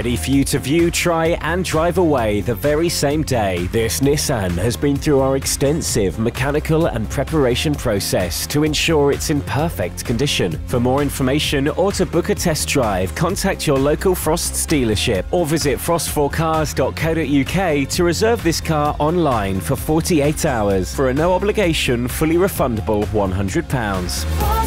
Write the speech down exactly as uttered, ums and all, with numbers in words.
ready for you to view, try and drive away the very same day. This Nissan has been through our extensive mechanical and preparation process to ensure it's in perfect condition. For more information or to book a test drive, contact your local Frosts dealership or visit frost four cars dot co dot U K to reserve this car online for forty-eight hours for a no obligation, fully refundable one hundred pounds.